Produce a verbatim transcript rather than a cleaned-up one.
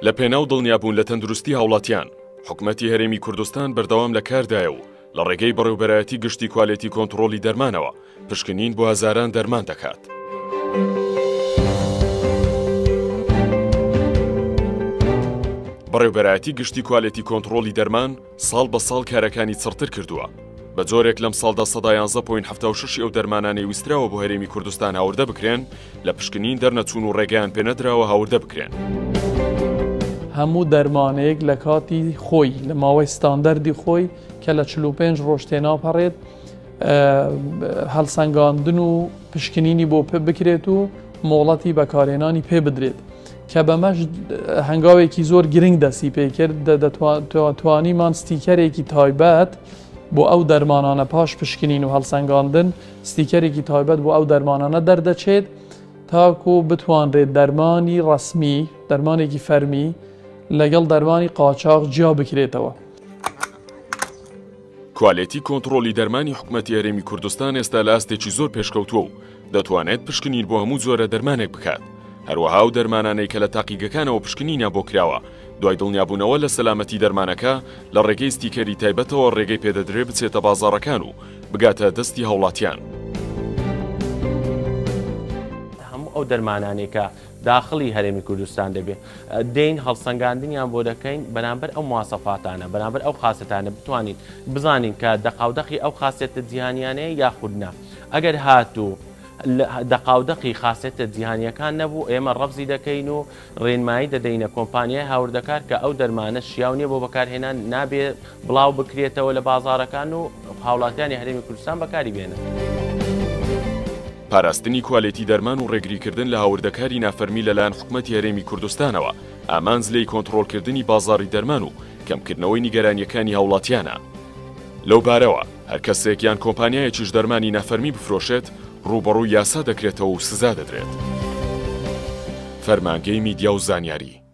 لە پێناو دڵنیابوون لە تەندروستی هاوڵاتیان، حکوومەتی هەرێمی کوردستان بەردەوام لە کاردایە و لە ڕێگەی بەڕێوەبەرایەتی گشتی کوالێتی کۆنتڕۆلی دەرمانەوە پشکنین بۆ هەزاران دەرمان دەکات. بەڕێوەبەرایەتی گشتی کوالێتی کۆنتڕۆلی دەرمان ساڵ بە ساڵ کارەکانی چڕتر کردووە. بە جۆرێک لەم ساڵدا سەدا یانزە پۆینت هەفتە و شەش ئەو دەرمانانەی ویستراوە بۆ هەرێمی کوردستان هاوردە بکرێن لە پشکنین دەرنەچوون و ڕێگەیان پێنەدراوە هاوردە بکرێن. هەموو دەرمانەیەک لە کاتی خۆی لە ماوەی ستاندەردی خۆی کە لە چل و پێنج ڕۆژ تێناپەڕێت هەڵسەنگاندن و پشکنینی بۆ پێ بکرێت و مۆڵەتی بەکارهێنانی پێ بدرێت کە بەمەش هەنگاوێکی زۆر گرنگ دەستی پێکرد دەتوانیمان ستیکەرێکی تایبەت بۆ ئەو دەرمانانە پاش پشکنین و هەڵسەنگاندن ستیکەرێکی تایبەت بۆ ئەو دەرمانانە دەردەچێت تاکو بتوانرێت دەرمانی ڕسمی دەرمانێکی فەرمی لەگەڵ دەرمانی قاچاق جیا بکرێتەوە. کوالێتی کۆنتڕۆلی دەرمانی حکوومەتی هەرێمی کوردستان ئێستا لە ئاستێکی زۆر پێشکەوتووە و دەتوانێت پشکنین بۆ هەموو جۆرە دەرمانێک بکات. هەروەها و دەرمانانەی کە لە تاقیگەکانەوە پشکنینە بۆ کراوە دوای دڵنیابوونەوە لە سەلامەتی دەرمانەکە لە ڕێگەی ستیکەری تایبەتەوە ڕێگەی پێدەدرێ بچێتە بازاڕەکان و بگاتە دەستی هاوڵاتیان. هەموو ئەو دەرمانانێک کە داخلی هەرێمی کوردستان دەبێت دێین هەڵسەنگاندنیان بۆ دەکەین بەرامبەر ئەو مواسەفاتانە بەرامبەر ئەو خاستانە بتوانین بزانین کە دەقاودەقی ئەو خاستێتە جیهانیانەیە یاخودنا. ئەگەر هاتوو دەقاودەقی خاستێتە جیهانیەکان نەبوو ئێمە ڕەبزی دەکەین و ڕێنمایی دەدەینە کۆمپانیای هاوردەکار کە ئەو دەرمانە شیاونیە بۆ بەکارهێنان نابێت بڵاو بکرێتەوە لە بازاڕەکان و هاوڵاتیانی هەرێمی کوردستان بەکاری بێنن. پاراستنی کوالێتی دەرمان و ڕێگریکردن لە هاوردەکاری نافەرمی لەلایەن حکوومەتی هەرێمی کوردستانەوە ئامانز لەی کۆنتڕۆڵکردنی بازاڕی دەرمان و کەمکردنەوەی نیگەرانیەکانی هاوڵاتیانە. لەو بارەوە هەر کەسێک یان کۆمپانیایەکیش دەرمانی نافەرمی بفرۆشێت ڕوبەڕووی یاسا دەکرێتەوە و سزا دەدرێت. فەرمانگەی میدیا و زانیاری